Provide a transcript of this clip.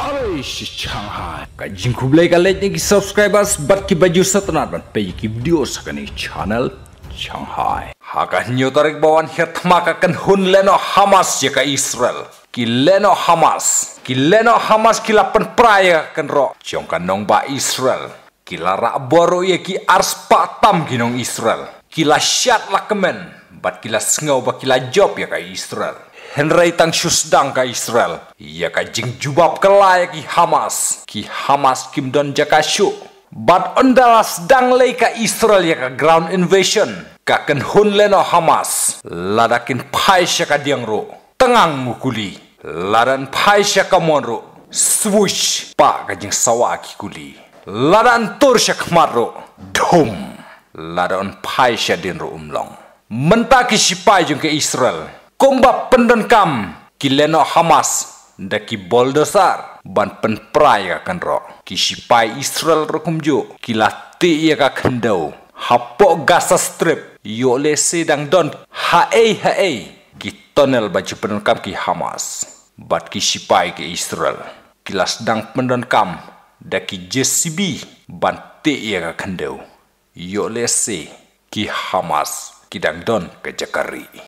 Shanghai. Kajing kublai kalet ni subscribers bat ki baju setenat ban pe ki video sakani channel Shanghai. Hakan nyo tarik bawan het maka kan hun leno Hamas ya ka Israel. Ki leno Hamas ki lapan praya kan ro. Jong kan nong ba Israel. Ki lara boro ya ki ars patam ki nong Israel. Ki la syat la kemen. Bat ki la sengau ba ki la job ya ka Israel. Henry tang syusdang ka Israel. Ia ka jing jubab kelai ki Hamas kim don jakasyu. Bat ondalas dang lay ka Israel ya ka ground invasion. Ka ken hun leno Hamas. Ladakin pai sya ka diang ro. Tengang mukuli. Ladan pai sya ka monro. Swoosh pa ka jing sawa ki kuli. Ladan tur sya kmat ro. Dum. Ladan pai sya din ro umlong. Mentaki sipai jung ke Israel. Komba pendon kam ki leno Hamas da ki boldosar ban pen praya kan ro ki sipai Israel rokum jo ki lati ya ka kendau hapok Gaza Strip yo le sedang don hae ki tonel baju pendon kam ki Hamas bat ki sipai ke Israel ki lasdang pendon kam da ki JCB ban te ya ka kendau yo le se ki Hamas ki dang don ke Jakari.